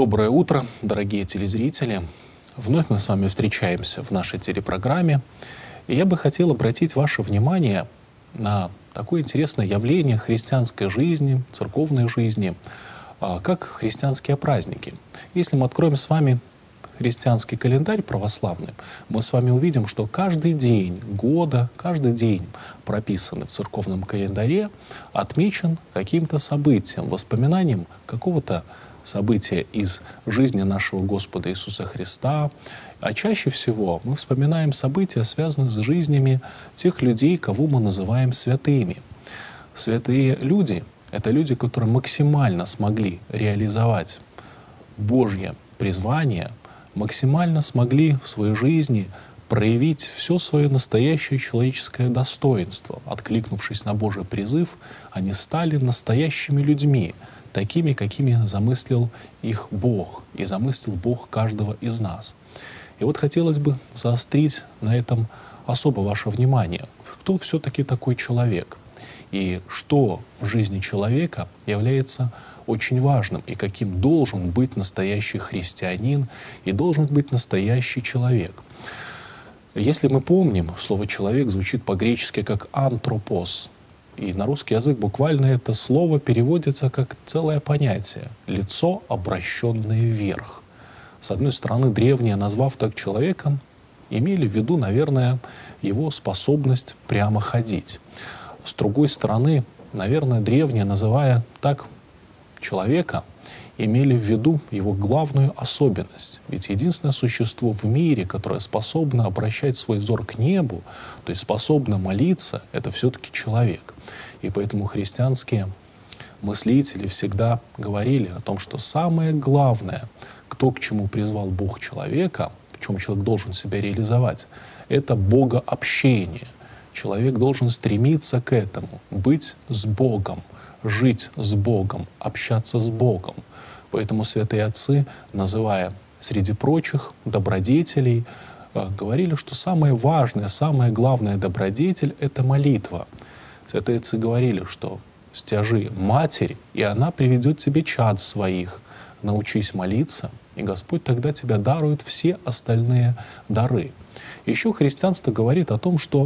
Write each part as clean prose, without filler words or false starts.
Доброе утро, дорогие телезрители. Вновь мы с вами встречаемся в нашей телепрограмме. И я бы хотел обратить ваше внимание на такое интересное явление христианской жизни, церковной жизни, как христианские праздники. Если мы откроем с вами христианский календарь православный, мы с вами увидим, что каждый день года, каждый день, прописанный в церковном календаре, отмечен каким-то событием, воспоминанием какого-то события из жизни нашего Господа Иисуса Христа. А чаще всего мы вспоминаем события, связанные с жизнями тех людей, кого мы называем святыми. Святые люди — это люди, которые максимально смогли реализовать Божье призвание, максимально смогли в своей жизни проявить все свое настоящее человеческое достоинство. Откликнувшись на Божий призыв, они стали настоящими людьми, такими, какими замыслил их Бог, и замыслил Бог каждого из нас. И вот хотелось бы заострить на этом особо ваше внимание. Кто все-таки такой человек? И что в жизни человека является очень важным, и каким должен быть настоящий христианин, и должен быть настоящий человек? Если мы помним, слово «человек» звучит по-гречески как «антропос». И на русский язык буквально это слово переводится как целое понятие — лицо, обращенное вверх. С одной стороны, древние, назвав так человеком, имели в виду, наверное, его способность прямо ходить. С другой стороны, наверное, древние, называя так человека, имели в виду его главную особенность. Ведь единственное существо в мире, которое способно обращать свой взор к небу, то есть способно молиться, это все-таки человек. И поэтому христианские мыслители всегда говорили о том, что самое главное, кто к чему призвал Бог человека, в чем человек должен себя реализовать, это богообщение. Человек должен стремиться к этому, быть с Богом, жить с Богом, общаться с Богом. Поэтому святые отцы, называя среди прочих добродетелей, говорили, что самое важное, самая главная добродетель — это молитва. Святые отцы говорили, что «стяжи Матерь, и она приведет тебе чад своих, научись молиться, и Господь тогда тебя дарует все остальные дары». Еще христианство говорит о том, что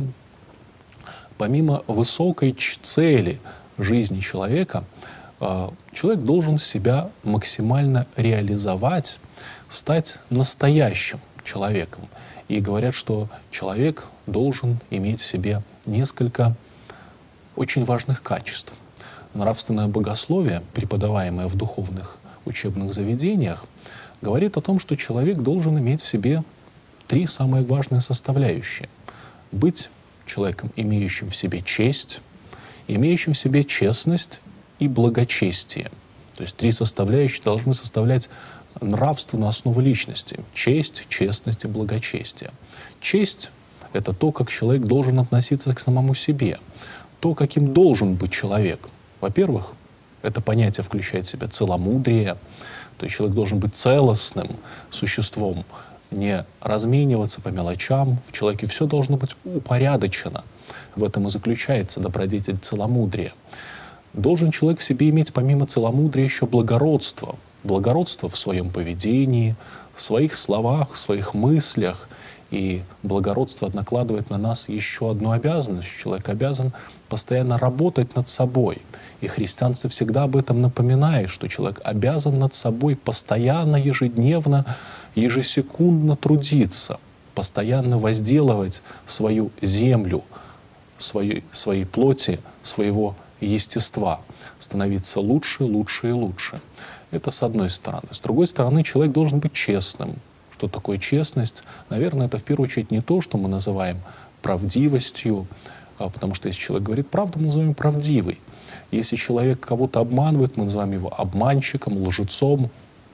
помимо высокой цели жизни человека, человек должен себя максимально реализовать, стать настоящим человеком. И говорят, что человек должен иметь в себе несколько очень важных качеств. Нравственное богословие, преподаваемое в духовных учебных заведениях, говорит о том, что человек должен иметь в себе три самые важные составляющие. Быть человеком, имеющим в себе честь, имеющим в себе честность и благочестие. То есть три составляющие должны составлять нравственную основу личности. Честь, честность и благочестие. Честь — это то, как человек должен относиться к самому себе. То, каким должен быть человек. Во-первых, это понятие включает в себя целомудрие. То есть человек должен быть целостным существом, не размениваться по мелочам. В человеке все должно быть упорядочено. В этом и заключается добродетель целомудрия. Должен человек в себе иметь помимо целомудрия еще благородство. Благородство в своем поведении, в своих словах, в своих мыслях. И благородство накладывает на нас еще одну обязанность. Человек обязан постоянно работать над собой. И христианство всегда об этом напоминает, что человек обязан над собой постоянно, ежедневно, ежесекундно трудиться, постоянно возделывать свою землю, своей плоти, своего естества, становиться лучше, лучше и лучше. Это с одной стороны. С другой стороны, человек должен быть честным. Что такое честность? Наверное, это в первую очередь не то, что мы называем правдивостью, потому что если человек говорит правду, мы называем правдивый. Если человек кого-то обманывает, мы называем его обманщиком, лжецом.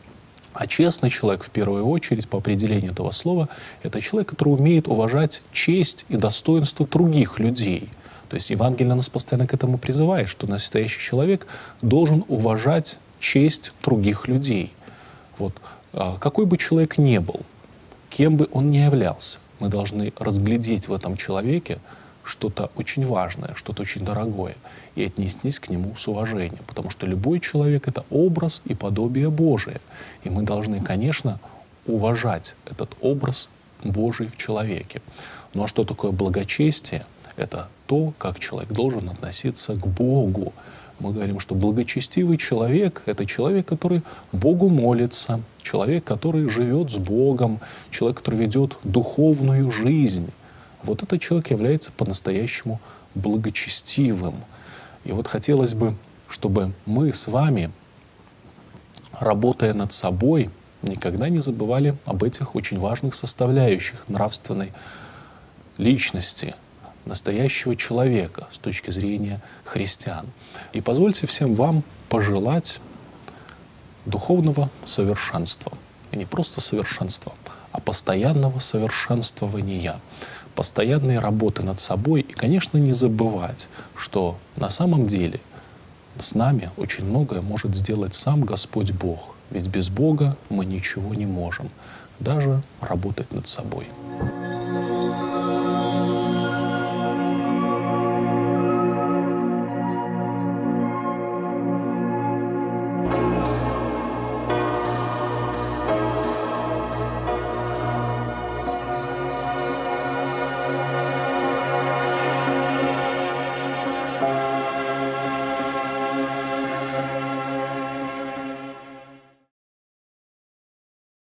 А честный человек, в первую очередь, по определению этого слова, это человек, который умеет уважать честь и достоинство других людей. То есть Евангелие нас постоянно к этому призывает, что настоящий человек должен уважать честь других людей. Вот. Какой бы человек ни был, кем бы он ни являлся, мы должны разглядеть в этом человеке что-то очень важное, что-то очень дорогое, и отнестись к нему с уважением. Потому что любой человек — это образ и подобие Божие. И мы должны, конечно, уважать этот образ Божий в человеке. Ну а что такое благочестие? Это то, как человек должен относиться к Богу. Мы говорим, что благочестивый человек — это человек, который Богу молится, человек, который живет с Богом, человек, который ведет духовную жизнь. Вот этот человек является по-настоящему благочестивым. И вот хотелось бы, чтобы мы с вами, работая над собой, никогда не забывали об этих очень важных составляющих нравственной личности, настоящего человека с точки зрения христиан. И позвольте всем вам пожелать духовного совершенства. И не просто совершенства, а постоянного совершенствования, постоянной работы над собой. И, конечно, не забывать, что на самом деле с нами очень многое может сделать сам Господь Бог. Ведь без Бога мы ничего не можем, даже работать над собой.